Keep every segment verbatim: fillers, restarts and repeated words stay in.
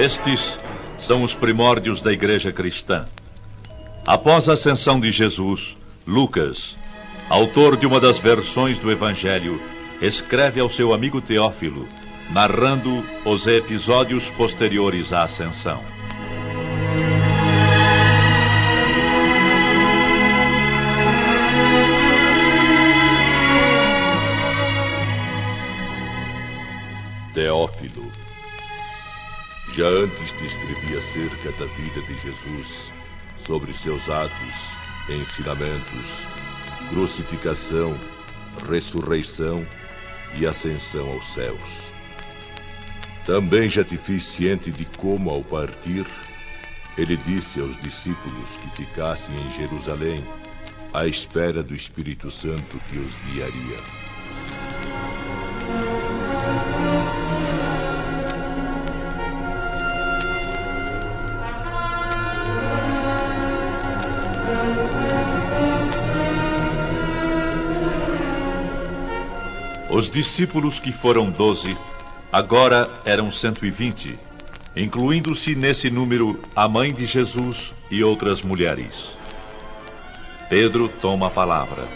Estes são os primórdios da igreja cristã. Após a ascensão de Jesus, Lucas, autor de uma das versões do Evangelho, escreve ao seu amigo Teófilo, narrando os episódios posteriores à ascensão. Teófilo, já antes te escrevi acerca da vida de Jesus, sobre seus atos, ensinamentos, crucificação, ressurreição e ascensão aos céus. Também já te fiz ciente de como, ao partir, ele disse aos discípulos que ficassem em Jerusalém, à espera do Espírito Santo que os guiaria. Os discípulos, que foram doze, agora eram cento e vinte, incluindo-se nesse número a mãe de Jesus e outras mulheres. Pedro toma a palavra.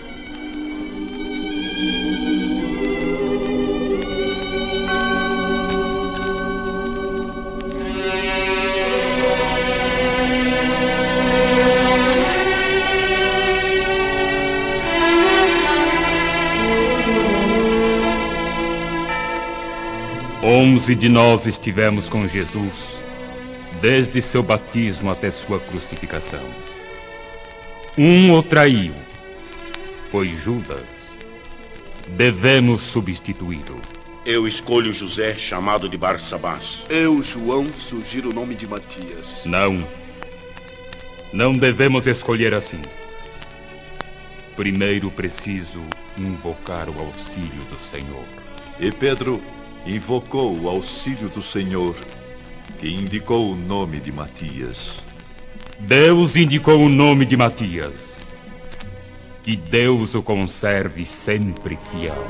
Onze de nós estivemos com Jesus, desde seu batismo até sua crucificação. Um o traiu, foi Judas. Devemos substituí-lo. Eu escolho José, chamado de Barsabás. Eu, João, sugiro o nome de Matias. Não. Não devemos escolher assim. Primeiro preciso invocar o auxílio do Senhor. E Pedro invocou o auxílio do Senhor, que indicou o nome de Matias. Deus indicou o nome de Matias. Que Deus o conserve sempre fiel.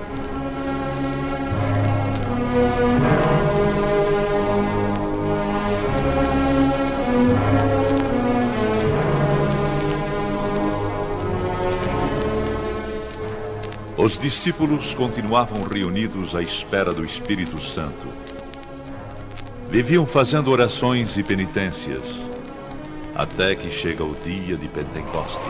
Os discípulos continuavam reunidos à espera do Espírito Santo. Viviam fazendo orações e penitências, até que chega o dia de Pentecostes.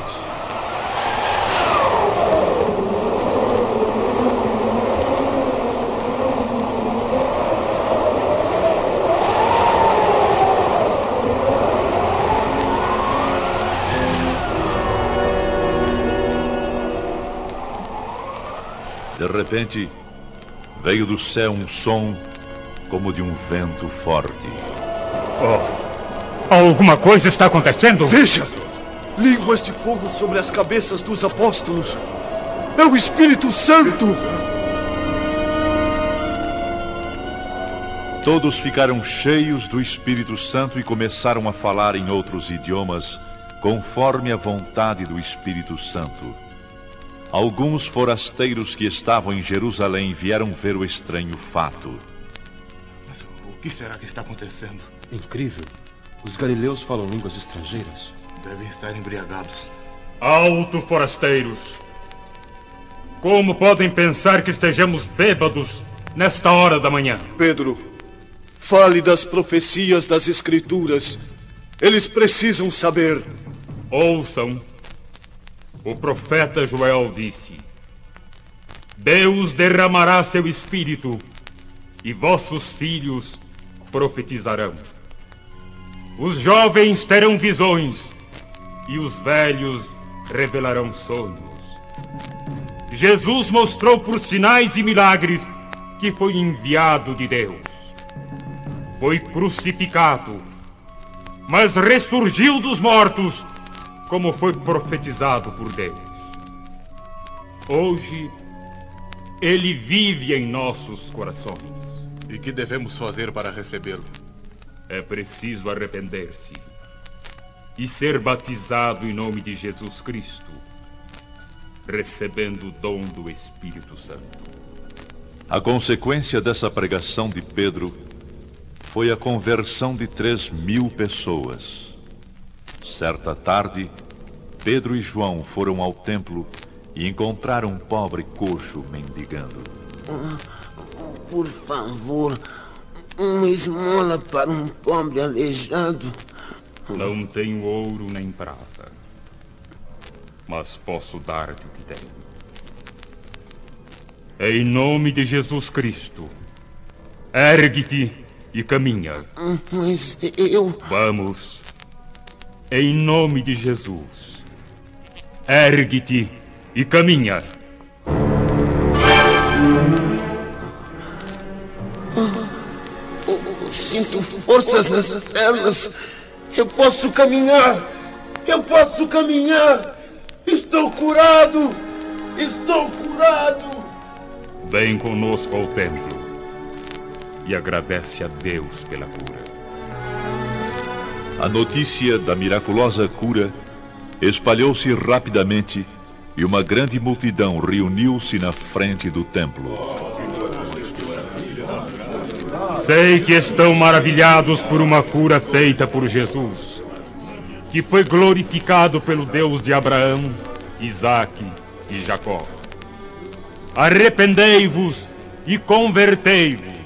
De repente, veio do céu um som como de um vento forte. Oh, alguma coisa está acontecendo? Veja! Línguas de fogo sobre as cabeças dos apóstolos. É o Espírito Santo! Todos ficaram cheios do Espírito Santo e começaram a falar em outros idiomas, conforme a vontade do Espírito Santo. Alguns forasteiros que estavam em Jerusalém vieram ver o estranho fato. Mas o que será que está acontecendo? Incrível. Os galileus falam línguas estrangeiras. Devem estar embriagados. Alto, forasteiros! Como podem pensar que estejamos bêbados nesta hora da manhã? Pedro, fale das profecias das Escrituras. Eles precisam saber. Ouçam. O profeta Joel disse: Deus derramará seu espírito e vossos filhos profetizarão. Os jovens terão visões e os velhos revelarão sonhos. Jesus mostrou por sinais e milagres que foi enviado de Deus. Foi crucificado, mas ressurgiu dos mortos, como foi profetizado por Deus. Hoje, ele vive em nossos corações. E que devemos fazer para recebê-lo? É preciso arrepender-se e ser batizado em nome de Jesus Cristo, recebendo o dom do Espírito Santo. A consequência dessa pregação de Pedro foi a conversão de três mil pessoas. Certa tarde, Pedro e João foram ao templo e encontraram um pobre coxo mendigando. Por favor, uma esmola para um pobre aleijado. Não tenho ouro nem prata, mas posso dar-te o que tenho. Em nome de Jesus Cristo, ergue-te e caminha. Mas eu... Vamos. Em nome de Jesus, ergue-te e caminha. Sinto forças nas pernas. Eu posso caminhar. Eu posso caminhar. Estou curado. Estou curado. Vem conosco ao templo e agradece a Deus pela cura. A notícia da miraculosa cura espalhou-se rapidamente e uma grande multidão reuniu-se na frente do templo. Sei que estão maravilhados por uma cura feita por Jesus, que foi glorificado pelo Deus de Abraão, Isaque e Jacó. Arrependei-vos e convertei-vos.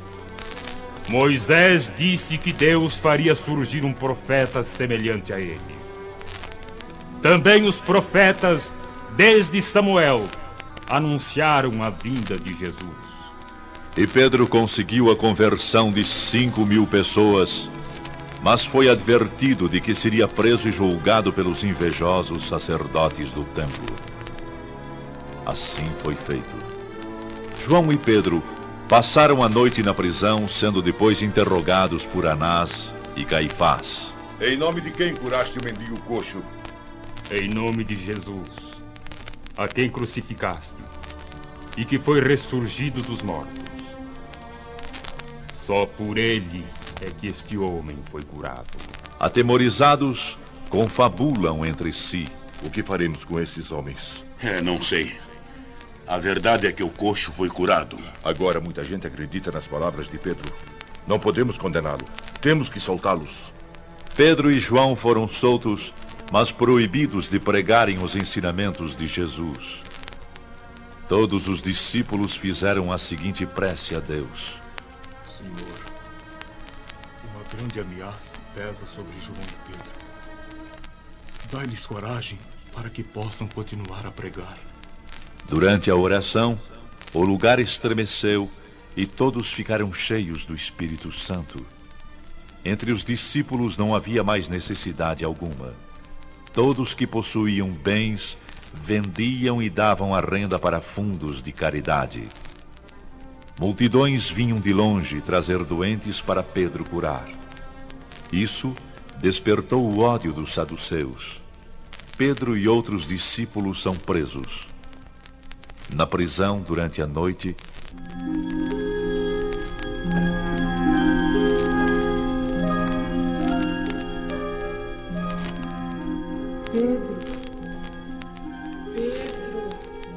Moisés disse que Deus faria surgir um profeta semelhante a ele. Também os profetas, desde Samuel, anunciaram a vinda de Jesus. E Pedro conseguiu a conversão de cinco mil pessoas, mas foi advertido de que seria preso e julgado pelos invejosos sacerdotes do templo. Assim foi feito. João e Pedro passaram a noite na prisão, sendo depois interrogados por Anás e Caifás. Em nome de quem curaste o mendigo coxo? Em nome de Jesus, a quem crucificaste e que foi ressurgido dos mortos. Só por ele é que este homem foi curado. Atemorizados, confabulam entre si. O que faremos com esses homens? É, não sei. A verdade é que o coxo foi curado. Agora muita gente acredita nas palavras de Pedro. Não podemos condená-lo. Temos que soltá-los. Pedro e João foram soltos, mas proibidos de pregarem os ensinamentos de Jesus. Todos os discípulos fizeram a seguinte prece a Deus. Senhor, uma grande ameaça pesa sobre João e Pedro. Dai-lhes coragem para que possam continuar a pregar. Durante a oração, o lugar estremeceu e todos ficaram cheios do Espírito Santo. Entre os discípulos não havia mais necessidade alguma. Todos que possuíam bens vendiam e davam a renda para fundos de caridade. Multidões vinham de longe trazer doentes para Pedro curar. Isso despertou o ódio dos saduceus. Pedro e outros discípulos são presos. Na prisão, durante a noite, Pedro, Pedro,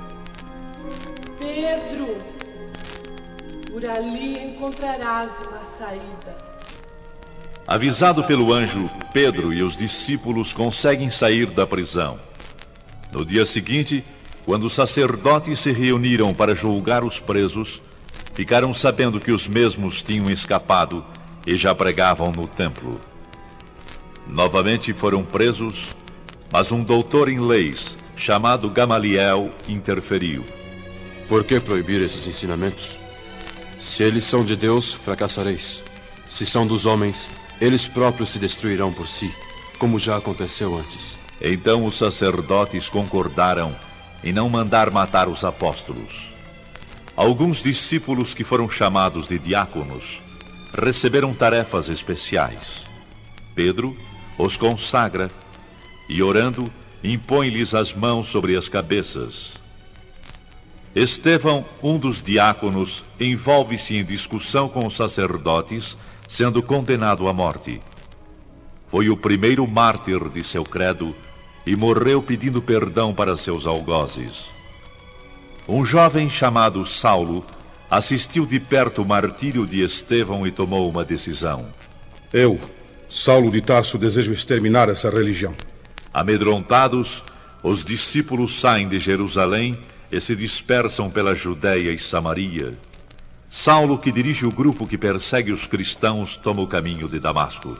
Pedro, por ali encontrarás uma saída. Avisado pelo anjo, Pedro e os discípulos conseguem sair da prisão. No dia seguinte, quando os sacerdotes se reuniram para julgar os presos, ficaram sabendo que os mesmos tinham escapado e já pregavam no templo. Novamente foram presos, mas um doutor em leis, chamado Gamaliel, interferiu. Por que proibir esses ensinamentos? Se eles são de Deus, fracassareis. Se são dos homens, eles próprios se destruirão por si, como já aconteceu antes. Então os sacerdotes concordaram em não mandar matar os apóstolos. Alguns discípulos que foram chamados de diáconos receberam tarefas especiais. Pedro os consagra e, orando, impõe-lhes as mãos sobre as cabeças. Estevão, um dos diáconos, envolve-se em discussão com os sacerdotes, sendo condenado à morte. Foi o primeiro mártir de seu credo e morreu pedindo perdão para seus algozes. Um jovem chamado Saulo assistiu de perto o martírio de Estevão e tomou uma decisão. Eu, Saulo de Tarso, desejo exterminar essa religião. Amedrontados, os discípulos saem de Jerusalém e se dispersam pela Judéia e Samaria. Saulo, que dirige o grupo que persegue os cristãos, toma o caminho de Damasco.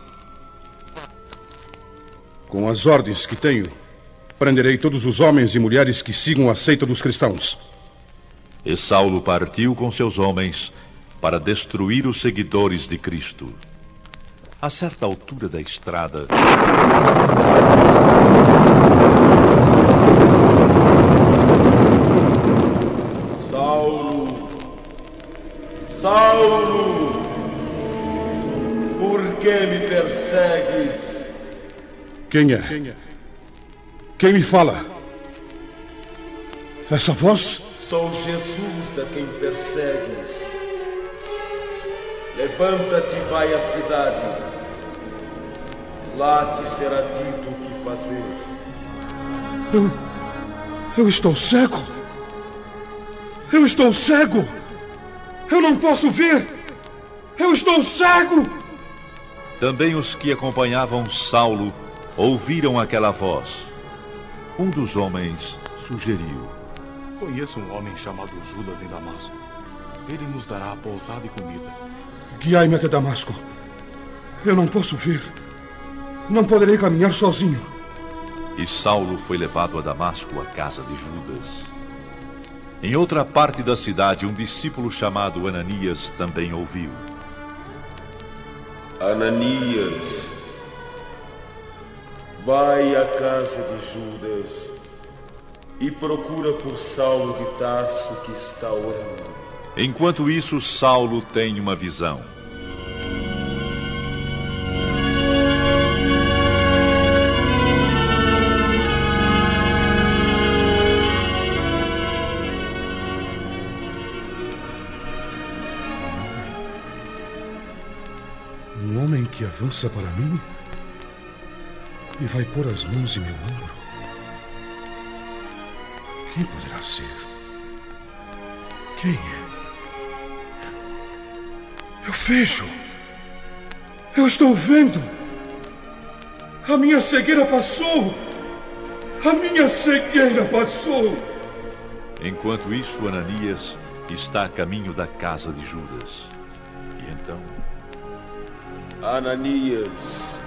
Com as ordens que tenho, prenderei todos os homens e mulheres que sigam a seita dos cristãos. E Saulo partiu com seus homens para destruir os seguidores de Cristo. A certa altura da estrada, Saulo, Saulo, por que me persegues? Quem é? Quem me fala? Essa voz? Sou Jesus a quem persegues. Levanta-te e vai à cidade. Lá te será dito o que fazer. Eu... Eu estou cego. Eu estou cego. Eu não posso ver. Eu estou cego. Também os que acompanhavam Saulo ouviram aquela voz. Um dos homens sugeriu: Conheço um homem chamado Judas em Damasco. Ele nos dará pousada e comida. Guiai-me até Damasco. Eu não posso ver. Não poderei caminhar sozinho. E Saulo foi levado a Damasco, à casa de Judas. Em outra parte da cidade, um discípulo chamado Ananias também ouviu. Ananias, vai à casa de Judas e procura por Saulo de Tarso, que está orando. Enquanto isso, Saulo tem uma visão. Um homem que avança para mim e vai pôr as mãos em meu ombro. Quem poderá ser? Quem é? Eu vejo. Eu estou vendo. A minha cegueira passou. A minha cegueira passou. Enquanto isso, Ananias está a caminho da casa de Judas. E então... Ananias,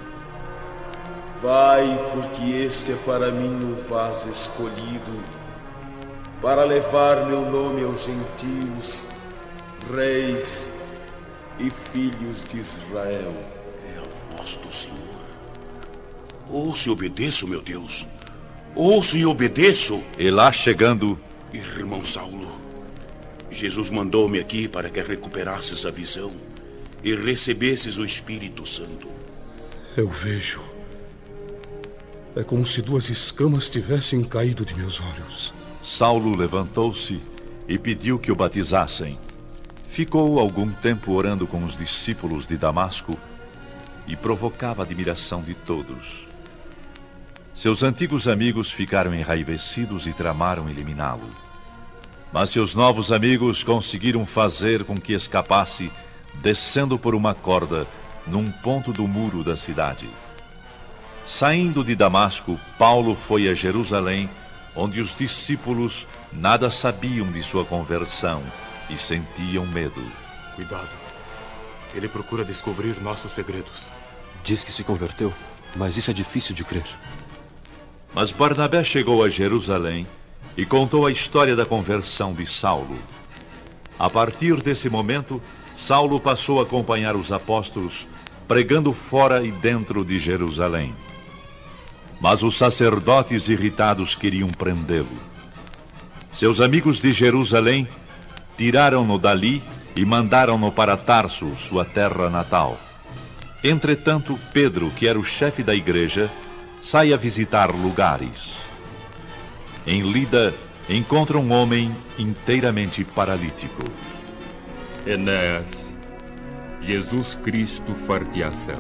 vai, porque este é para mim o vaso escolhido, para levar meu nome aos gentios, reis e filhos de Israel. É a voz do Senhor. Ouço e obedeço, meu Deus. Ouço e obedeço. E lá chegando... Irmão Saulo, Jesus mandou-me aqui para que recuperasses a visão e recebesses o Espírito Santo. Eu vejo. É como se duas escamas tivessem caído de meus olhos. Saulo levantou-se e pediu que o batizassem. Ficou algum tempo orando com os discípulos de Damasco e provocava a admiração de todos. Seus antigos amigos ficaram enraivecidos e tramaram eliminá-lo. Mas seus novos amigos conseguiram fazer com que escapasse, descendo por uma corda num ponto do muro da cidade. Saindo de Damasco, Paulo foi a Jerusalém, onde os discípulos nada sabiam de sua conversão e sentiam medo. Cuidado. Ele procura descobrir nossos segredos. Diz que se converteu, mas isso é difícil de crer. Mas Barnabé chegou a Jerusalém e contou a história da conversão de Saulo. A partir desse momento, Saulo passou a acompanhar os apóstolos, pregando fora e dentro de Jerusalém. Mas os sacerdotes irritados queriam prendê-lo. Seus amigos de Jerusalém tiraram-no dali e mandaram-no para Tarso, sua terra natal. Entretanto, Pedro, que era o chefe da igreja, sai a visitar lugares. Em Lida, encontra um homem inteiramente paralítico. Enéas, Jesus Cristo far-te-ação.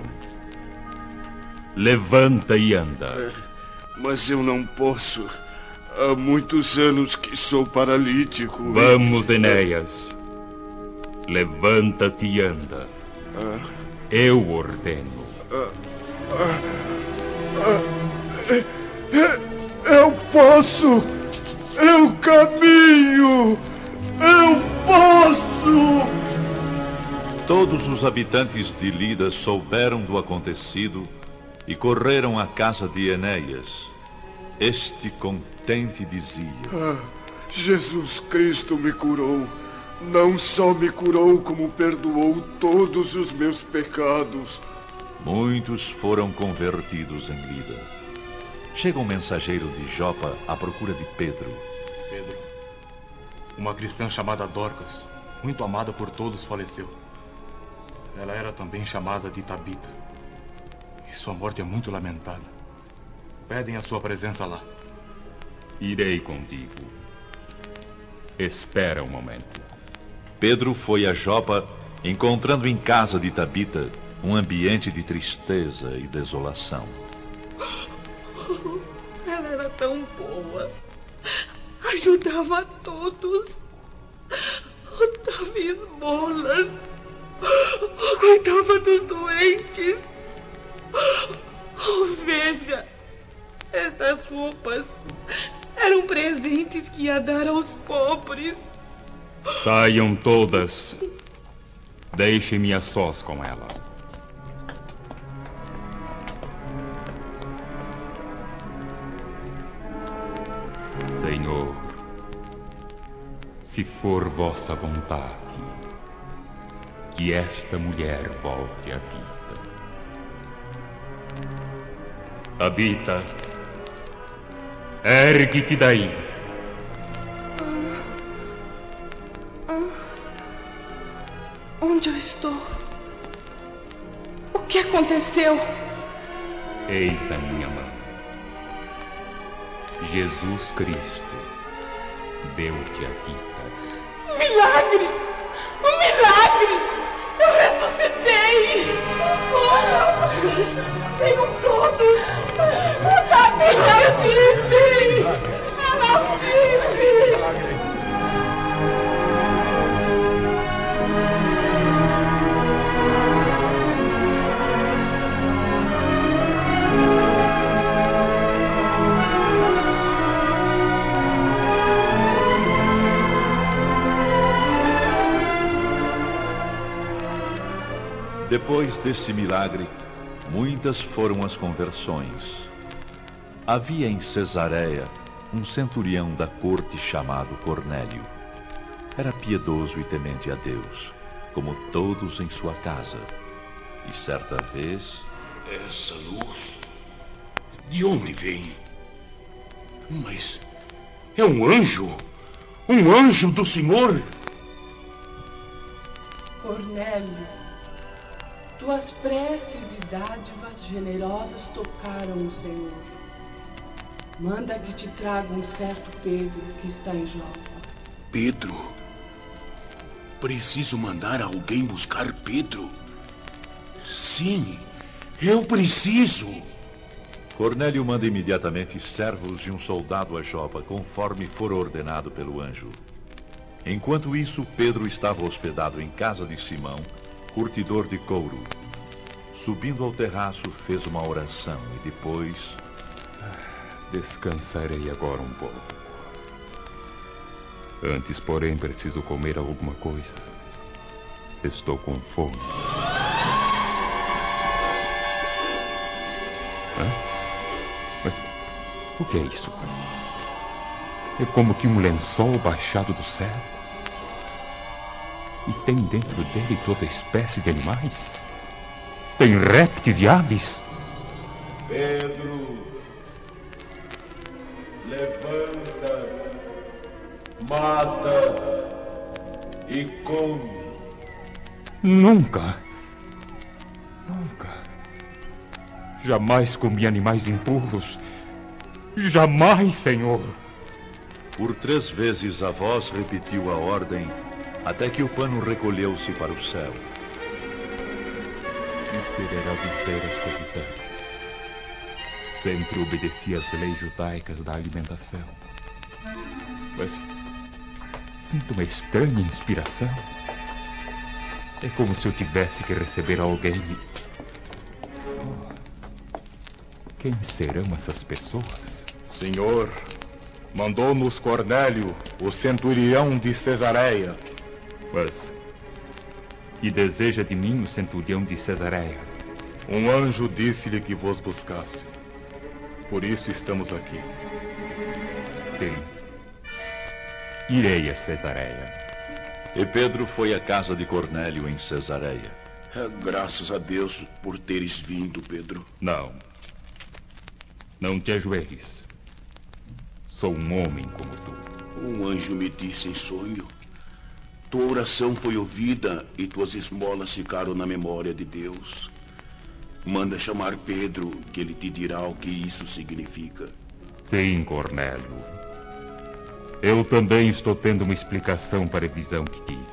Levanta e anda. Mas eu não posso. Há muitos anos que sou paralítico. Vamos, Enéas. Levanta-te e anda. Eu ordeno. Eu posso! Eu caminho! Eu posso! Todos os habitantes de Lida souberam do acontecido e correram à casa de Enéas. Este contente dizia: ah, Jesus Cristo me curou. Não só me curou, como perdoou todos os meus pecados. Muitos foram convertidos em Lida. Chega um mensageiro de Jopa à procura de Pedro. Pedro, uma cristã chamada Dorcas, muito amada por todos, faleceu. Ela era também chamada de Tabita. E sua morte é muito lamentada. Pedem a sua presença lá. Irei contigo. Espera um momento. Pedro foi a Jopa, encontrando em casa de Tabita um ambiente de tristeza e desolação. Oh, ela era tão boa. Ajudava a todos. Oh, dava esmolas. Oh, cuidava dos doentes. Oh, veja. Estas roupas eram presentes que ia dar aos pobres. Saiam todas. Deixe-me a sós com ela. Senhor, se for vossa vontade, que esta mulher volte à vida. Tabita, ergue-te daí. Onde eu estou? O que aconteceu? Eis a minha mão. Jesus Cristo deu-te a vida. Milagre! Um milagre! Eu ressuscitei! Agora! Venham todos! A Tabita vive! Ela vive! Depois desse milagre, muitas foram as conversões. Havia em Cesareia um centurião da corte chamado Cornélio. Era piedoso e temente a Deus, como todos em sua casa. E certa vez... Essa luz, de onde vem? Mas é um anjo, um anjo do Senhor. Cornélio, tuas preces e dádivas generosas tocaram o Senhor. Manda que te traga um certo Pedro que está em Jopa. Pedro? Preciso mandar alguém buscar Pedro? Sim, eu preciso. Cornélio manda imediatamente servos e um soldado a Jopa, conforme for ordenado pelo anjo. Enquanto isso, Pedro estava hospedado em casa de Simão, curtidor de couro. Subindo ao terraço, fez uma oração e depois... Descansarei agora um pouco. Antes, porém, preciso comer alguma coisa. Estou com fome. Hã? Mas o que é isso? É como que um lençol baixado do céu. E tem dentro dele toda espécie de animais. Tem répteis e aves. Pedro, levanta, mata e come. Nunca, nunca, jamais comi animais impuros. Jamais, Senhor. Por três vezes a voz repetiu a ordem, até que o pano recolheu-se para o céu. Que poderá dizer esta visão? Sempre obedeci às leis judaicas da alimentação. Mas sinto uma estranha inspiração. É como se eu tivesse que receber alguém. Quem serão essas pessoas? Senhor, mandou-nos Cornélio, o centurião de Cesareia. Mas que deseja de mim o centurião de Cesareia? Um anjo disse-lhe que vos buscasse. Por isso estamos aqui. Sim. Irei a Cesareia. E Pedro foi à casa de Cornélio em Cesareia. É, graças a Deus por teres vindo, Pedro. Não. Não te ajoelhes. Sou um homem como tu. Um anjo me disse em sonho. Tua oração foi ouvida e tuas esmolas ficaram na memória de Deus. Manda chamar Pedro, que ele te dirá o que isso significa. Sim, Cornélio. Eu também estou tendo uma explicação para a visão que tive.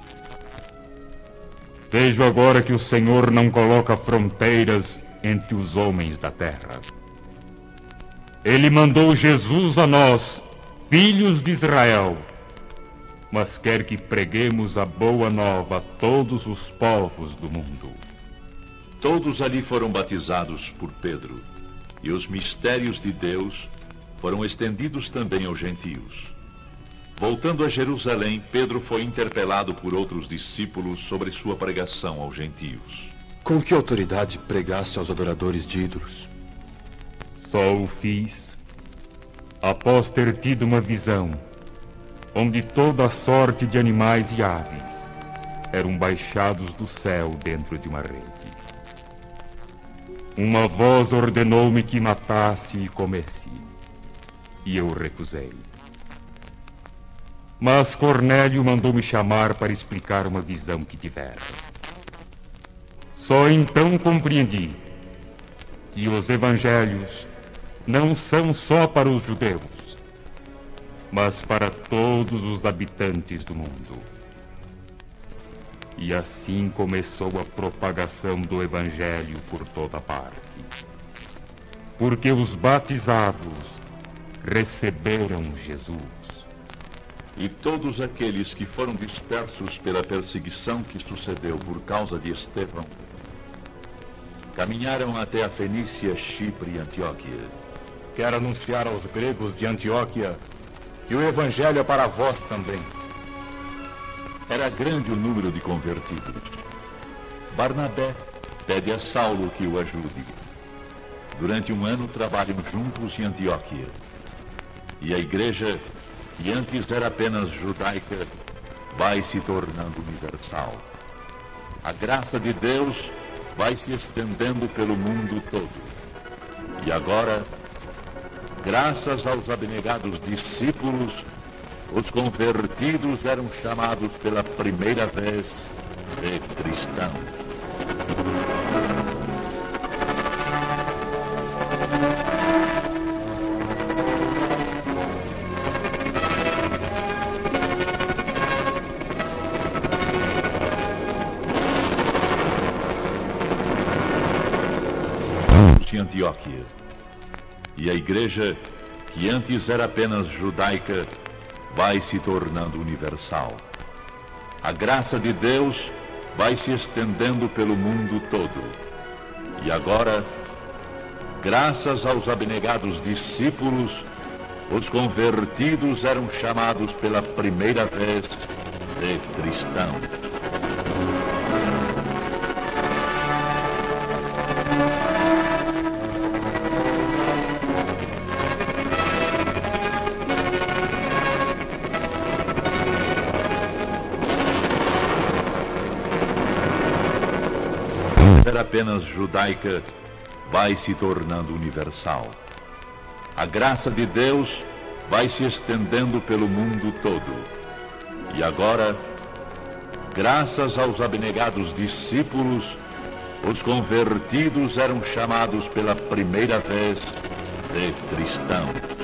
Vejo agora que o Senhor não coloca fronteiras entre os homens da terra. Ele mandou Jesus a nós, filhos de Israel, mas quer que preguemos a boa nova a todos os povos do mundo. Todos ali foram batizados por Pedro, e os mistérios de Deus foram estendidos também aos gentios. Voltando a Jerusalém, Pedro foi interpelado por outros discípulos sobre sua pregação aos gentios. Com que autoridade pregaste aos adoradores de ídolos? Só o fiz após ter tido uma visão, onde toda sorte de animais e aves eram baixados do céu dentro de uma rede. Uma voz ordenou-me que matasse e comesse, e eu recusei. Mas Cornélio mandou-me chamar para explicar uma visão que tivera. Só então compreendi que os evangelhos não são só para os judeus, mas para todos os habitantes do mundo. E assim começou a propagação do evangelho por toda parte. Porque os batizados receberam Jesus. E todos aqueles que foram dispersos pela perseguição que sucedeu por causa de Estevão, caminharam até a Fenícia, Chipre e Antioquia. Quero anunciar aos gregos de Antioquia que o evangelho é para vós também. Era grande o número de convertidos. Barnabé pede a Saulo que o ajude. Durante um ano trabalham juntos em Antioquia. E a igreja, que antes era apenas judaica, vai se tornando universal. A graça de Deus vai se estendendo pelo mundo todo. E agora, graças aos abnegados discípulos, os convertidos eram chamados pela primeira vez de cristãos. Em Antioquia. E a igreja, que antes era apenas judaica, vai se tornando universal. A graça de Deus vai se estendendo pelo mundo todo. E agora, graças aos abnegados discípulos, os convertidos eram chamados pela primeira vez de cristãos. Era apenas judaica, vai se tornando universal. A graça de Deus vai se estendendo pelo mundo todo. E agora, graças aos abnegados discípulos, os convertidos eram chamados pela primeira vez de cristãos.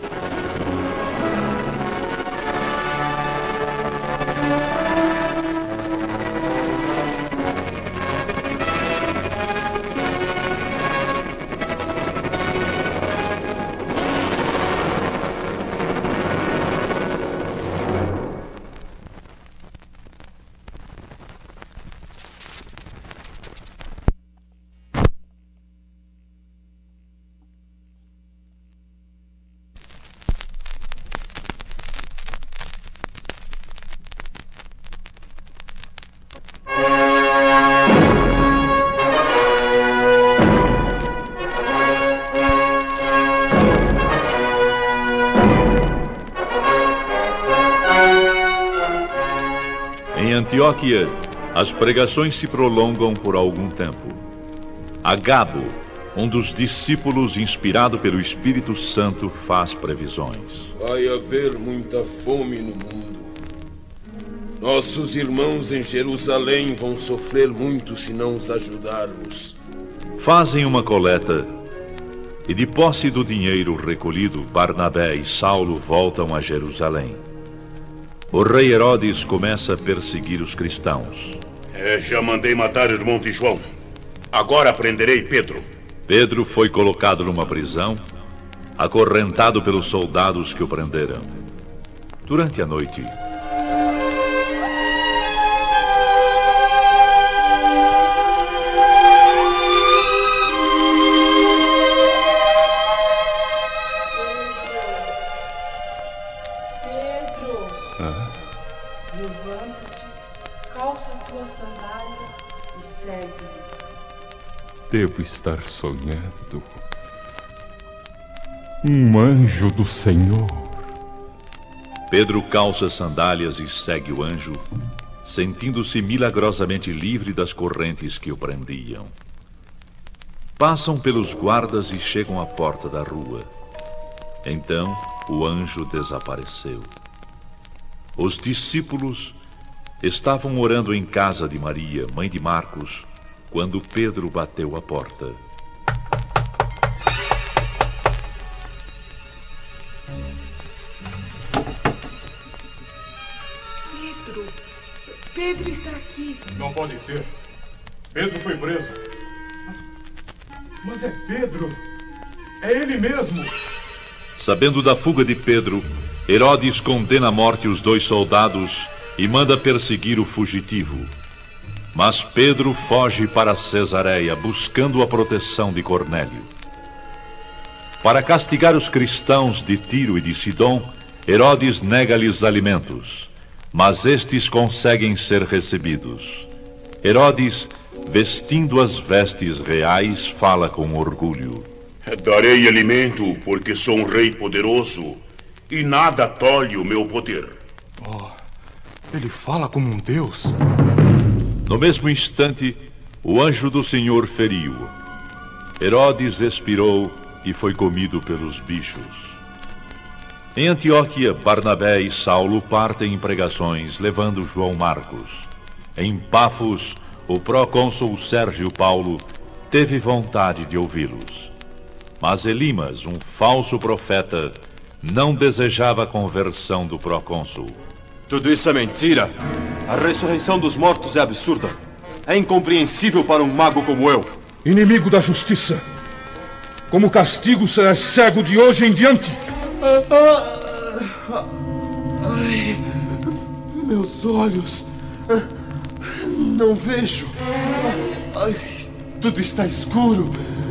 Antioquia, as pregações se prolongam por algum tempo. Agabo, um dos discípulos inspirado pelo Espírito Santo, faz previsões. Vai haver muita fome no mundo. Nossos irmãos em Jerusalém vão sofrer muito se não os ajudarmos. Fazem uma coleta e, de posse do dinheiro recolhido, Barnabé e Saulo voltam a Jerusalém. O rei Herodes começa a perseguir os cristãos. É, já mandei matar o irmão de João. Agora prenderei Pedro. Pedro foi colocado numa prisão, acorrentado pelos soldados que o prenderam. Durante a noite, devo estar sonhando. Um anjo do Senhor. Pedro calça sandálias e segue o anjo, sentindo-se milagrosamente livre das correntes que o prendiam. Passam pelos guardas e chegam à porta da rua. Então o anjo desapareceu. Os discípulos estavam orando em casa de Maria, mãe de Marcos, quando Pedro bateu a porta. Pedro! Pedro está aqui! Não pode ser. Pedro foi preso. Mas, mas é Pedro! É ele mesmo! Sabendo da fuga de Pedro, Herodes condena à morte os dois soldados e manda perseguir o fugitivo. Mas Pedro foge para Cesareia, buscando a proteção de Cornélio. Para castigar os cristãos de Tiro e de Sidom, Herodes nega-lhes alimentos, mas estes conseguem ser recebidos. Herodes, vestindo as vestes reais, fala com orgulho. Darei alimento, porque sou um rei poderoso, e nada tolhe o meu poder. Oh, ele fala como um deus. No mesmo instante, o anjo do Senhor feriu-o. Herodes expirou e foi comido pelos bichos. Em Antioquia, Barnabé e Saulo partem em pregações, levando João Marcos. Em Pafos, o procônsul Sérgio Paulo teve vontade de ouvi-los. Mas Elimas, um falso profeta, não desejava a conversão do procônsul. Tudo isso é mentira. A ressurreição dos mortos é absurda. É incompreensível para um mago como eu. Inimigo da justiça, como castigo serás cego de hoje em diante. Ai, meus olhos. Não vejo. Ai, tudo está escuro.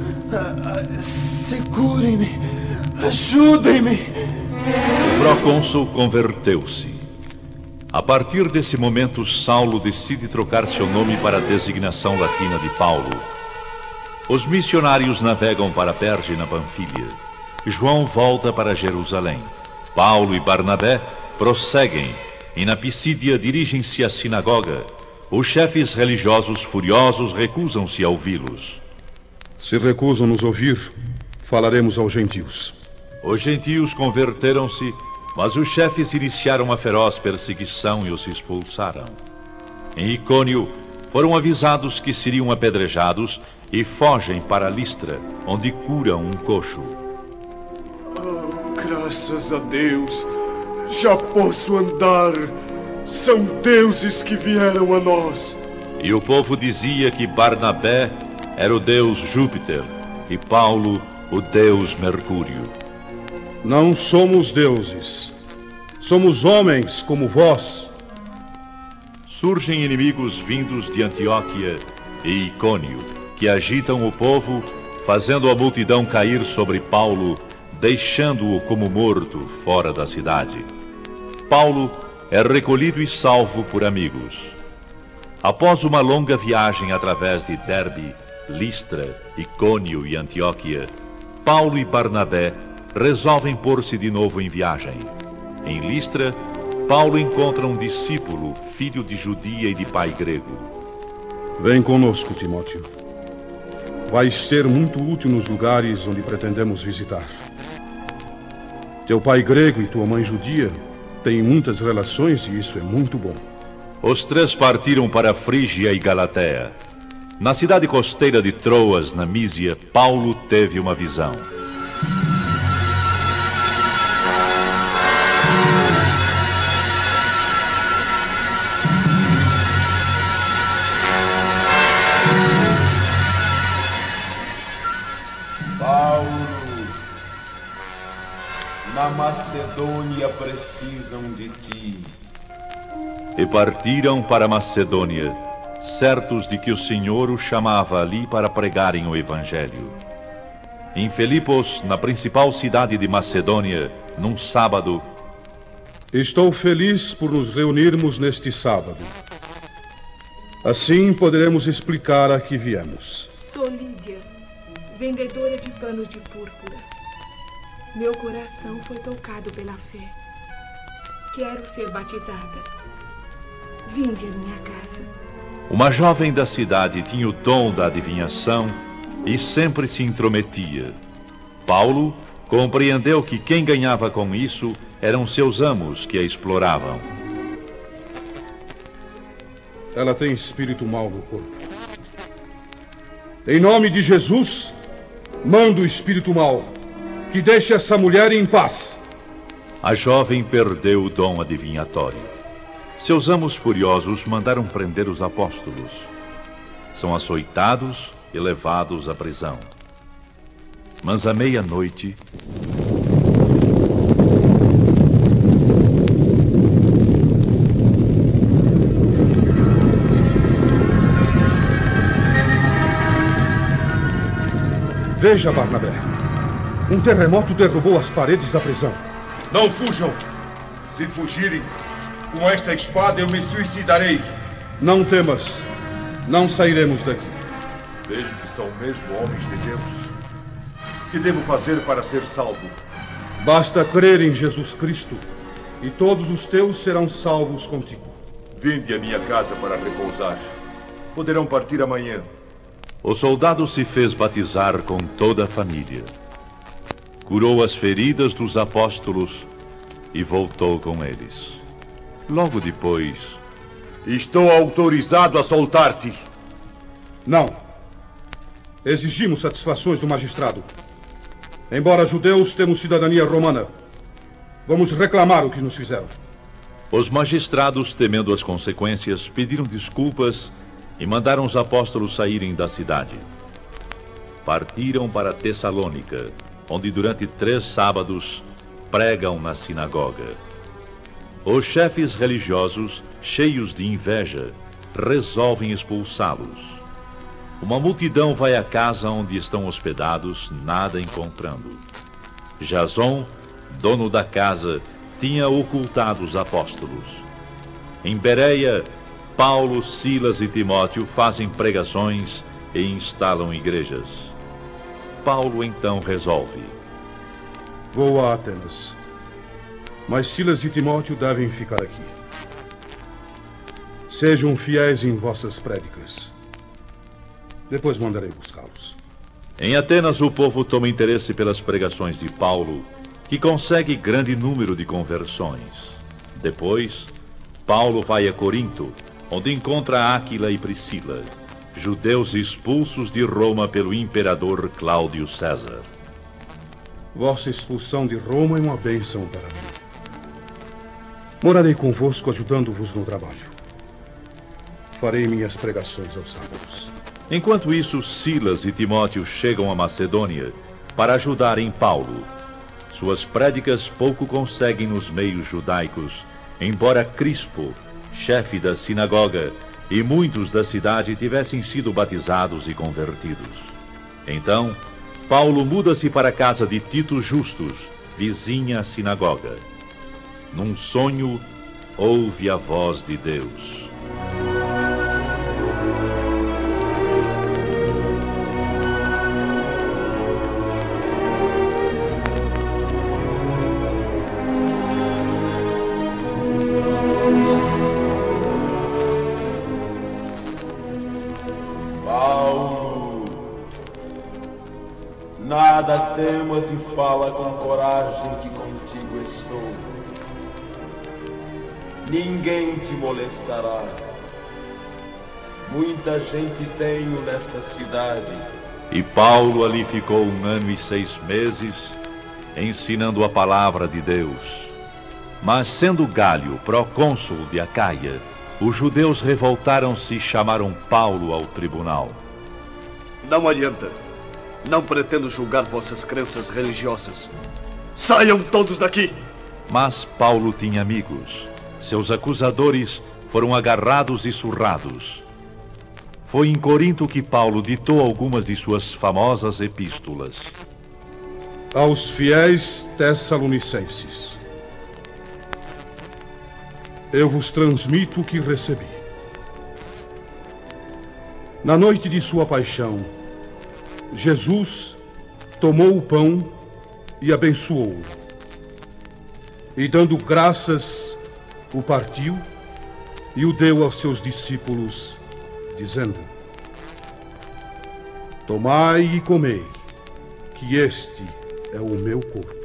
Segurem-me. Ajudem-me. O procônsul converteu-se. A partir desse momento, Saulo decide trocar seu nome para a designação latina de Paulo. Os missionários navegam para Perge na Panfilha. João volta para Jerusalém. Paulo e Barnabé prosseguem e na Pisídia dirigem-se à sinagoga. Os chefes religiosos furiosos recusam-se a ouvi-los. Se recusam nos ouvir, falaremos aos gentios. Os gentios converteram-se, mas os chefes iniciaram uma feroz perseguição e os expulsaram. Em Icônio, foram avisados que seriam apedrejados e fogem para Listra, onde curam um coxo. Oh, graças a Deus, já posso andar. São deuses que vieram a nós. E o povo dizia que Barnabé era o deus Júpiter e Paulo o deus Mercúrio. Não somos deuses. Somos homens como vós. Surgem inimigos vindos de Antioquia e Icônio, que agitam o povo, fazendo a multidão cair sobre Paulo, deixando-o como morto fora da cidade. Paulo é recolhido e salvo por amigos. Após uma longa viagem através de Derbe, Listra, Icônio e Antioquia, Paulo e Barnabé resolvem pôr-se de novo em viagem. Em Listra, Paulo encontra um discípulo, filho de judia e de pai grego. Vem conosco, Timóteo. Vais ser muito útil nos lugares onde pretendemos visitar. Teu pai grego e tua mãe judia têm muitas relações e isso é muito bom. Os três partiram para Frígia e Galatéia. Na cidade costeira de Troas, na Mísia, Paulo teve uma visão. Na Macedônia precisam de ti. E partiram para Macedônia, certos de que o Senhor os chamava ali para pregarem o Evangelho. Em Filipos, na principal cidade de Macedônia, num sábado... Estou feliz por nos reunirmos neste sábado. Assim poderemos explicar a que viemos. Sou Lídia, vendedora de panos de púrpura. Meu coração foi tocado pela fé. Quero ser batizada. Vinde à minha casa. Uma jovem da cidade tinha o dom da adivinhação e sempre se intrometia. Paulo compreendeu que quem ganhava com isso eram seus amos que a exploravam. Ela tem espírito mau no corpo. Em nome de Jesus, manda o espírito mau que deixe essa mulher em paz. A jovem perdeu o dom adivinhatório. Seus amos furiosos mandaram prender os apóstolos. São açoitados e levados à prisão. Mas à meia-noite... Veja, Barnabé. Um terremoto derrubou as paredes da prisão. Não fujam! Se fugirem, com esta espada eu me suicidarei. Não temas. Não sairemos daqui. Vejo que são mesmo homens de Deus. O que devo fazer para ser salvo? Basta crer em Jesus Cristo e todos os teus serão salvos contigo. Vinde à minha casa para repousar. Poderão partir amanhã. O soldado se fez batizar com toda a família. Curou as feridas dos apóstolos e voltou com eles. Logo depois... Estou autorizado a soltar-te. Não. Exigimos satisfações do magistrado. Embora judeus, temos cidadania romana. Vamos reclamar o que nos fizeram. Os magistrados, temendo as consequências, pediram desculpas e mandaram os apóstolos saírem da cidade. Partiram para Tessalônica, onde durante três sábados pregam na sinagoga. Os chefes religiosos, cheios de inveja, resolvem expulsá-los. Uma multidão vai à casa onde estão hospedados, nada encontrando. Jason, dono da casa, tinha ocultado os apóstolos. Em Bereia, Paulo, Silas e Timóteo fazem pregações e instalam igrejas. Paulo então resolve: Vou a Atenas, mas Silas e Timóteo devem ficar aqui. Sejam fiéis em vossas prédicas. Depois mandarei buscá-los. Em Atenas, o povo toma interesse pelas pregações de Paulo, que consegue grande número de conversões. Depois, Paulo vai a Corinto, onde encontra Áquila e Priscila, judeus expulsos de Roma pelo imperador Cláudio César. Vossa expulsão de Roma é uma bênção para mim. Morarei convosco ajudando-vos no trabalho. Farei minhas pregações aos sábados. Enquanto isso, Silas e Timóteo chegam a Macedônia para ajudarem Paulo. Suas prédicas pouco conseguem nos meios judaicos, embora Crispo, chefe da sinagoga, e muitos da cidade tivessem sido batizados e convertidos. Então, Paulo muda-se para a casa de Tito Justus, vizinha à sinagoga. Num sonho, ouve a voz de Deus. pois, e fala com coragem que contigo estou. Ninguém te molestará. Muita gente tenho nesta cidade. E Paulo ali ficou um ano e seis meses, ensinando a palavra de Deus. Mas sendo Galho procônsul de Acaia, os judeus revoltaram-se e chamaram Paulo ao tribunal. Não adianta. Não pretendo julgar vossas crenças religiosas. Saiam todos daqui! Mas Paulo tinha amigos. Seus acusadores foram agarrados e surrados. Foi em Corinto que Paulo ditou algumas de suas famosas epístolas. Aos fiéis tessalonicenses, eu vos transmito o que recebi. Na noite de sua paixão, Jesus tomou o pão e abençoou-o. E dando graças, o partiu e o deu aos seus discípulos, dizendo: tomai e comei, que este é o meu corpo.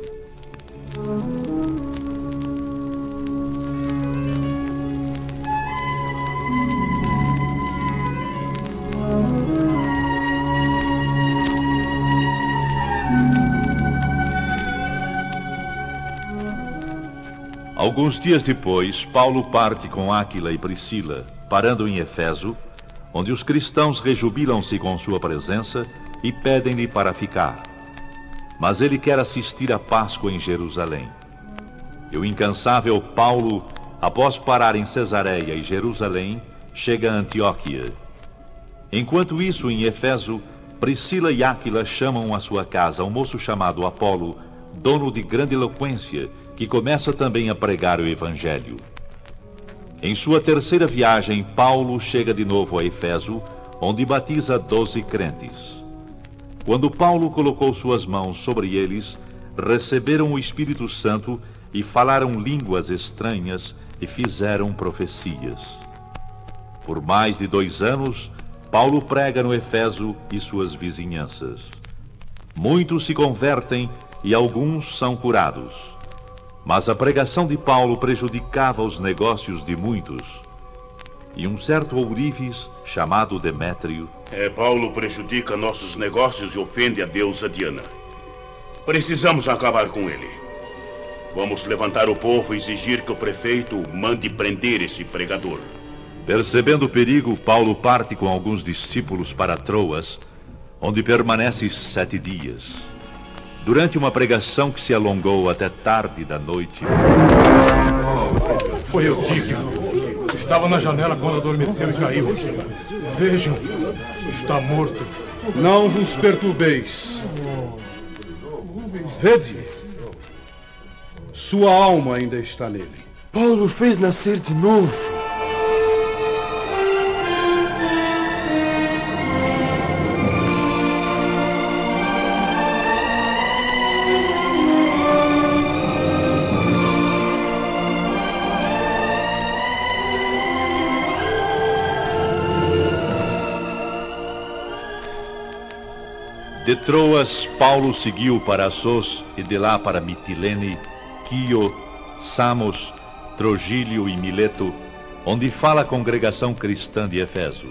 Alguns dias depois, Paulo parte com Áquila e Priscila, parando em Efeso, onde os cristãos rejubilam-se com sua presença e pedem-lhe para ficar. Mas ele quer assistir à Páscoa em Jerusalém. E o incansável Paulo, após parar em Cesareia e Jerusalém, chega a Antioquia. Enquanto isso, em Efeso, Priscila e Áquila chamam à sua casa um moço chamado Apolo, dono de grande eloquência, que começa também a pregar o Evangelho. Em sua terceira viagem, Paulo chega de novo a Efeso, onde batiza doze crentes. Quando Paulo colocou suas mãos sobre eles, receberam o Espírito Santo e falaram línguas estranhas e fizeram profecias. Por mais de dois anos, Paulo prega no Efeso e suas vizinhanças. Muitos se convertem e alguns são curados. Mas a pregação de Paulo prejudicava os negócios de muitos. E um certo ourives, chamado Demétrio... É, Paulo prejudica nossos negócios e ofende a deusa Diana. Precisamos acabar com ele. Vamos levantar o povo e exigir que o prefeito mande prender esse pregador. Percebendo o perigo, Paulo parte com alguns discípulos para Troas, onde permanece sete dias. Durante uma pregação que se alongou até tarde da noite... Foi eu, Tíquio. Estava na janela quando adormeceu e caiu. Vejam, está morto. Não vos perturbeis. Vede, sua alma ainda está nele. Paulo fez nascer de novo. De Troas, Paulo seguiu para Assos e de lá para Mitilene, Quio, Samos, Trogílio e Mileto, onde fala a congregação cristã de Efeso.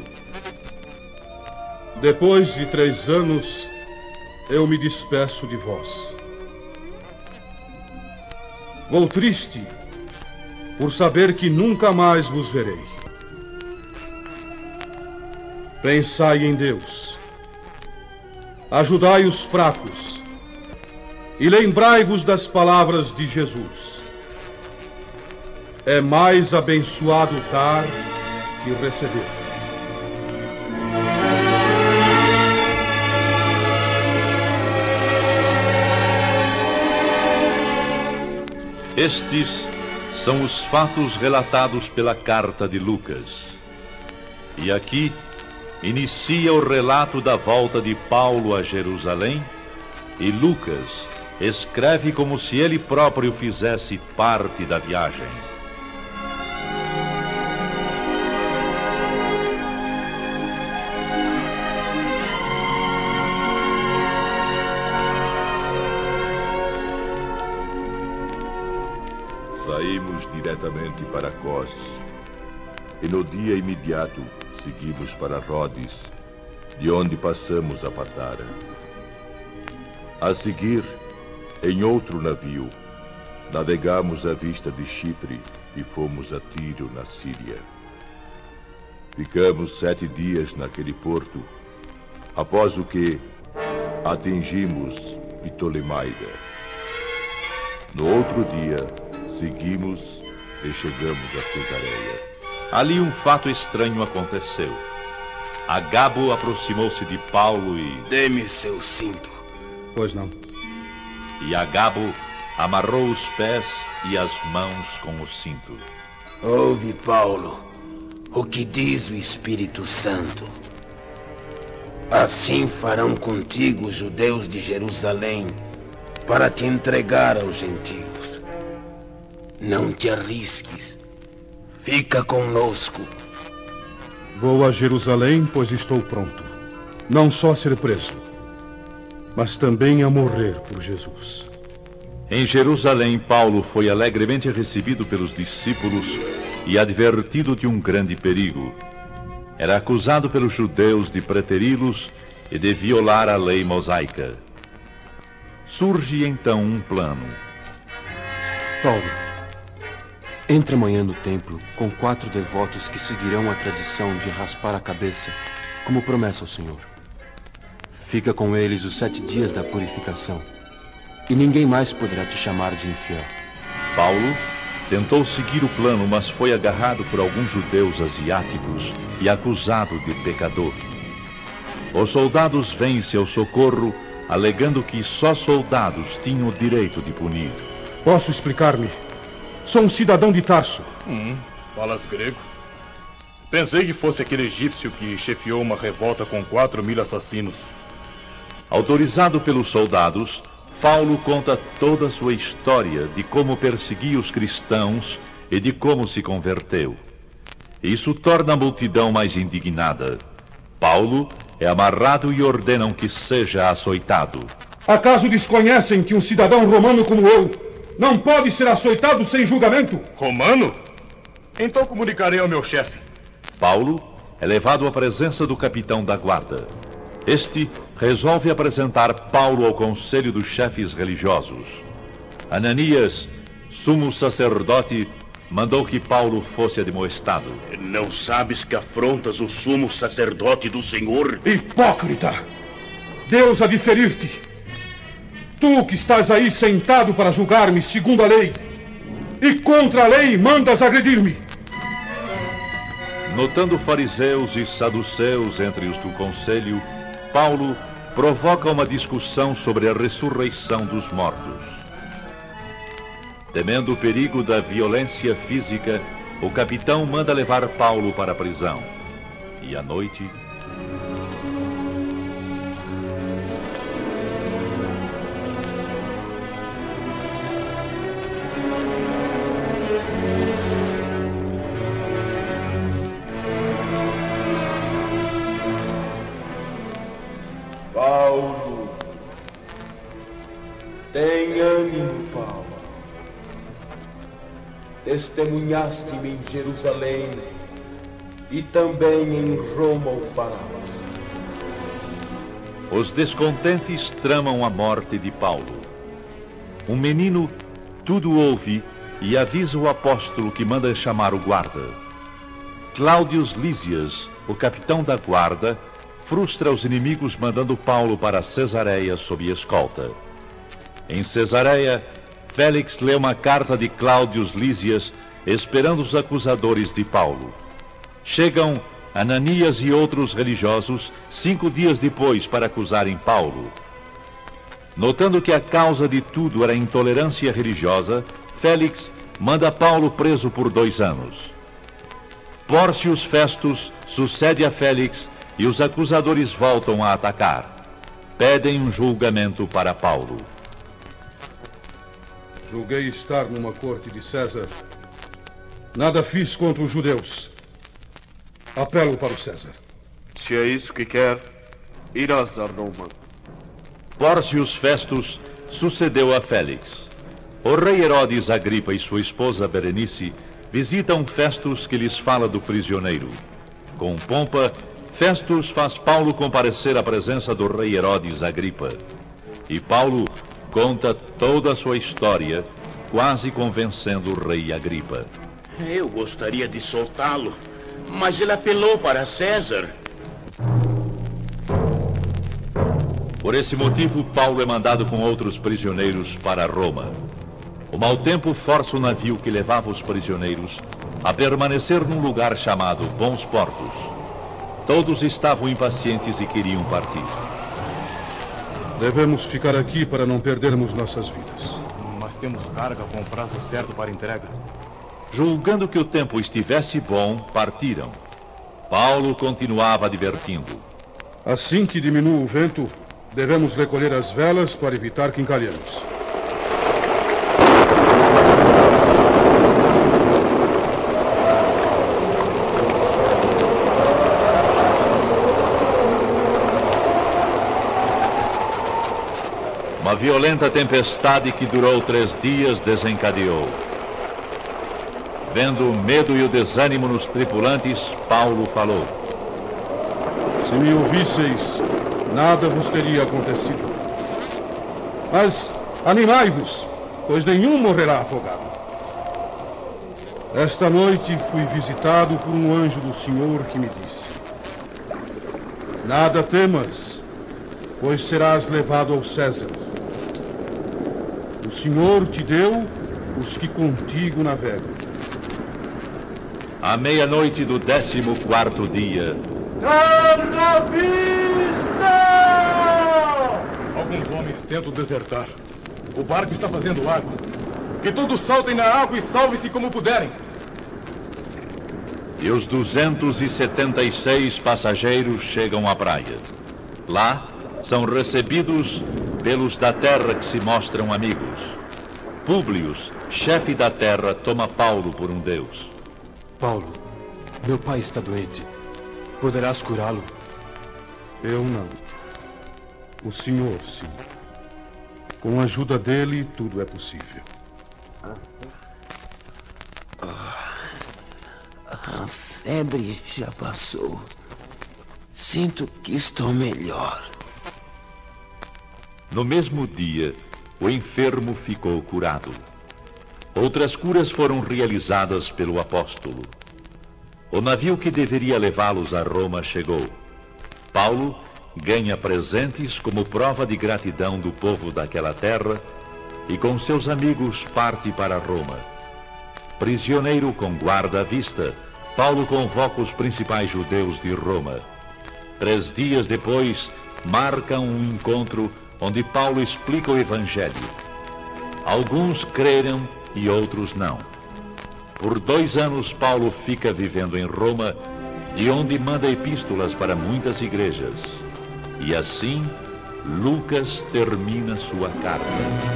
Depois de três anos, eu me despeço de vós. Vou triste por saber que nunca mais vos verei. Pensai em Deus. Ajudai os fracos e lembrai-vos das palavras de Jesus. É mais abençoado dar que receber. Estes são os fatos relatados pela carta de Lucas. E aqui inicia o relato da volta de Paulo a Jerusalém, e Lucas escreve como se ele próprio fizesse parte da viagem. saímos diretamente para Cós, e no dia imediato seguimos para Rhodes, de onde passamos a Patara. A seguir, em outro navio, navegamos à vista de Chipre e fomos a Tiro, na Síria. Ficamos sete dias naquele porto, após o que atingimos Ptolemaida. No outro dia, seguimos e chegamos a Cesareia. Ali um fato estranho aconteceu. Agabo aproximou-se de Paulo e... Dê-me seu cinto. Pois não. E Agabo amarrou os pés e as mãos com o cinto. Ouve, Paulo, o que diz o Espírito Santo. Assim farão contigo os judeus de Jerusalém, para te entregar aos gentios. Não te arrisques. Fica conosco. Vou a Jerusalém, pois estou pronto. Não só a ser preso, mas também a morrer por Jesus. Em Jerusalém, Paulo foi alegremente recebido pelos discípulos e advertido de um grande perigo. Era acusado pelos judeus de preteri-los e de violar a lei mosaica. Surge então um plano. Paulo, entre amanhã no templo com quatro devotos que seguirão a tradição de raspar a cabeça, como promessa ao Senhor. Fica com eles os sete dias da purificação, e ninguém mais poderá te chamar de infiel. Paulo tentou seguir o plano, mas foi agarrado por alguns judeus asiáticos e acusado de pecador. Os soldados vêm em seu socorro, alegando que só soldados tinham o direito de punir. Posso explicar-me? Sou um cidadão de Tarso. Hum, falas grego? Pensei que fosse aquele egípcio que chefiou uma revolta com quatro mil assassinos. Autorizado pelos soldados, Paulo conta toda a sua história de como perseguia os cristãos e de como se converteu. Isso torna a multidão mais indignada. Paulo é amarrado e ordenam que seja açoitado. Acaso desconhecem que um cidadão romano como eu não pode ser açoitado sem julgamento? Romano? Então comunicarei ao meu chefe. Paulo é levado à presença do capitão da guarda. Este resolve apresentar Paulo ao conselho dos chefes religiosos. Ananias, sumo sacerdote, mandou que Paulo fosse admoestado. Não sabes que afrontas o sumo sacerdote do Senhor? Hipócrita! Deus há de ferir-te. Tu que estás aí sentado para julgar-me segundo a lei, e contra a lei mandas agredir-me. Notando fariseus e saduceus entre os do conselho, Paulo provoca uma discussão sobre a ressurreição dos mortos. Temendo o perigo da violência física, o capitão manda levar Paulo para a prisão. E à noite... Paulo, tem ânimo, Paulo. Testemunhaste-me em Jerusalém e também em Roma o farás. Os descontentes tramam a morte de Paulo. Um menino tudo ouve e avisa o apóstolo que manda chamar o guarda. Cláudio Lísias, o capitão da guarda, frustra os inimigos mandando Paulo para Cesareia sob escolta. Em Cesareia, Félix lê uma carta de Cláudio Lísias esperando os acusadores de Paulo. Chegam Ananias e outros religiosos cinco dias depois para acusarem Paulo. Notando que a causa de tudo era a intolerância religiosa, Félix manda Paulo preso por dois anos. Pórcio Festus sucede a Félix e os acusadores voltam a atacar. Pedem um julgamento para Paulo. Julguei estar numa corte de César. Nada fiz contra os judeus. Apelo para o César. Se é isso que quer, irás a Roma. Pórcio Festus sucedeu a Félix. O rei Herodes Agripa e sua esposa Berenice visitam Festus, que lhes fala do prisioneiro. Com pompa, Festus faz Paulo comparecer à presença do rei Herodes Agripa. E Paulo conta toda a sua história, quase convencendo o rei Agripa. Eu gostaria de soltá-lo, mas ele apelou para César. Por esse motivo, Paulo é mandado com outros prisioneiros para Roma. O mau tempo força o navio que levava os prisioneiros a permanecer num lugar chamado Bons Portos. Todos estavam impacientes e queriam partir. Devemos ficar aqui para não perdermos nossas vidas. Mas temos carga com o prazo certo para entrega. Julgando que o tempo estivesse bom, partiram. Paulo continuava advertindo. Assim que diminua o vento, devemos recolher as velas para evitar que encalhemos. Uma violenta tempestade que durou três dias desencadeou. Vendo o medo e o desânimo nos tripulantes, Paulo falou. Se me ouvisseis, nada vos teria acontecido. Mas animai-vos, pois nenhum morrerá afogado. Esta noite fui visitado por um anjo do Senhor que me disse: nada temas, pois serás levado ao César. O Senhor te deu os que contigo navegam. À meia-noite do décimo quarto dia... Terra vista! Alguns homens tentam desertar. O barco está fazendo água. Que todos saltem na água e salvem-se como puderem. E os duzentos e setenta e seis passageiros chegam à praia. Lá, são recebidos pelos da terra que se mostram amigos. Públio, chefe da terra, toma Paulo por um deus. Paulo, meu pai está doente. Poderás curá-lo? Eu não. O Senhor, sim. Com a ajuda dele, tudo é possível. A febre já passou. Sinto que estou melhor. No mesmo dia, o enfermo ficou curado. Outras curas foram realizadas pelo apóstolo. O navio que deveria levá-los a Roma chegou. Paulo ganha presentes como prova de gratidão do povo daquela terra e com seus amigos parte para Roma. Prisioneiro com guarda à vista, Paulo convoca os principais judeus de Roma. Três dias depois, marcam um encontro onde Paulo explica o Evangelho. Alguns creram e outros não. Por dois anos, Paulo fica vivendo em Roma, de onde manda epístolas para muitas igrejas. E assim, Lucas termina sua carta.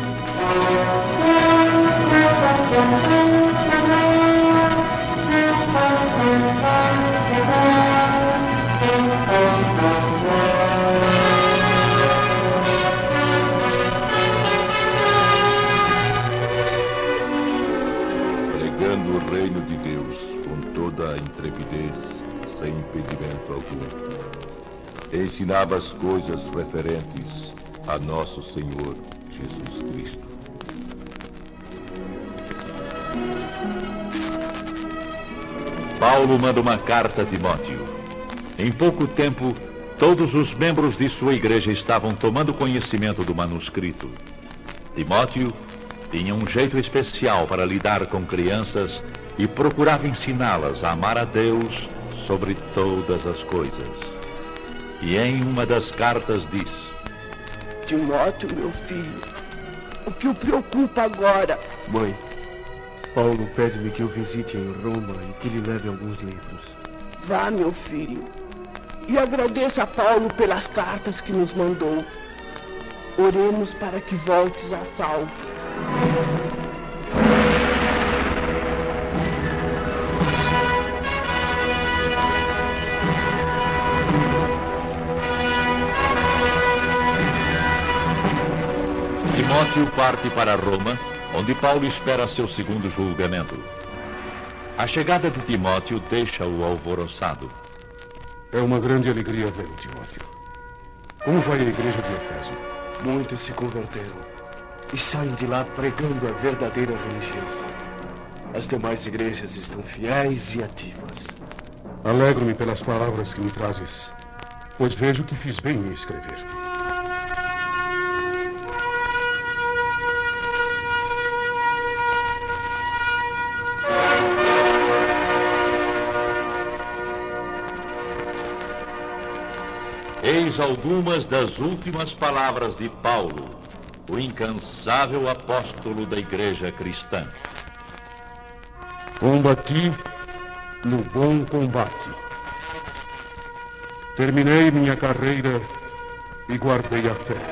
Pregando o reino de Deus com toda a intrepidez, sem impedimento algum. Ensinava as coisas referentes a nosso Senhor Jesus Cristo. Paulo manda uma carta a Timóteo. Em pouco tempo, todos os membros de sua igreja estavam tomando conhecimento do manuscrito. Timóteo tinha um jeito especial para lidar com crianças e procurava ensiná-las a amar a Deus sobre todas as coisas. E em uma das cartas diz: Timóteo, meu filho, o que o preocupa agora? Mãe, Paulo pede-me que eu visite em Roma e que lhe leve alguns livros. Vá, meu filho, e agradeça a Paulo pelas cartas que nos mandou. Oremos para que voltes a salvo. Timóteo parte para Roma, onde Paulo espera seu segundo julgamento. A chegada de Timóteo deixa-o alvoroçado. É uma grande alegria vê-lo, Timóteo. Como vai a igreja de Éfeso? Muitos se converteram e saem de lá pregando a verdadeira religião. As demais igrejas estão fiéis e ativas. Alegro-me pelas palavras que me trazes, pois vejo que fiz bem em escrever-te. Eis algumas das últimas palavras de Paulo, o incansável apóstolo da igreja cristã. Combati no bom combate. Terminei minha carreira e guardei a fé.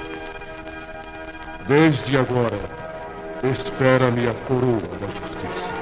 Desde agora, espera-me a coroa da justiça.